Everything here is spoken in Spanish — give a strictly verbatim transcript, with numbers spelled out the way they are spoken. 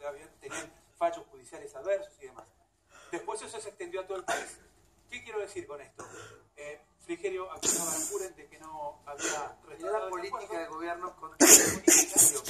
porque habían, tenían fallos judiciales adversos y demás. Después eso se extendió a todo el país. ¿Qué quiero decir con esto? Eh, Frigerio acusaba a Aranguren de que no había Era la política de gobierno con política,